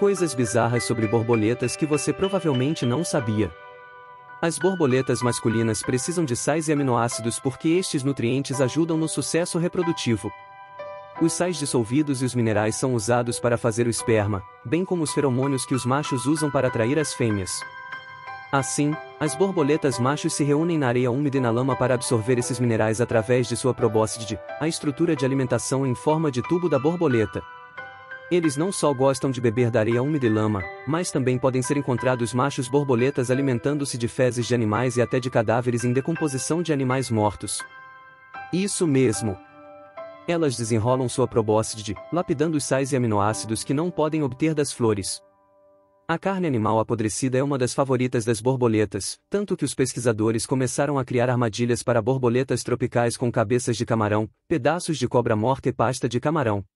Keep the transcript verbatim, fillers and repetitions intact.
Coisas bizarras sobre borboletas que você provavelmente não sabia. As borboletas masculinas precisam de sais e aminoácidos porque estes nutrientes ajudam no sucesso reprodutivo. Os sais dissolvidos e os minerais são usados para fazer o esperma, bem como os feromônios que os machos usam para atrair as fêmeas. Assim, as borboletas machos se reúnem na areia úmida e na lama para absorver esses minerais através de sua probóscide, a estrutura de alimentação em forma de tubo da borboleta. Eles não só gostam de beber da areia úmida e lama, mas também podem ser encontrados machos borboletas alimentando-se de fezes de animais e até de cadáveres em decomposição de animais mortos. Isso mesmo! Elas desenrolam sua probóscide, lapidando os sais e aminoácidos que não podem obter das flores. A carne animal apodrecida é uma das favoritas das borboletas, tanto que os pesquisadores começaram a criar armadilhas para borboletas tropicais com cabeças de camarão, pedaços de cobra morta e pasta de camarão.